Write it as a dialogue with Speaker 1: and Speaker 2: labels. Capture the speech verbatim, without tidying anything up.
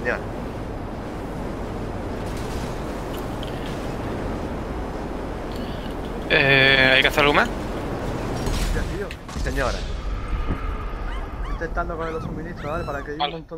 Speaker 1: señor.
Speaker 2: Eh, ¿hay que hacer algo más?
Speaker 3: Ya, tío.
Speaker 1: Sí, señora.
Speaker 3: Intentando con los suministros, ¿vale? Para que haya
Speaker 2: Vale.
Speaker 3: un montón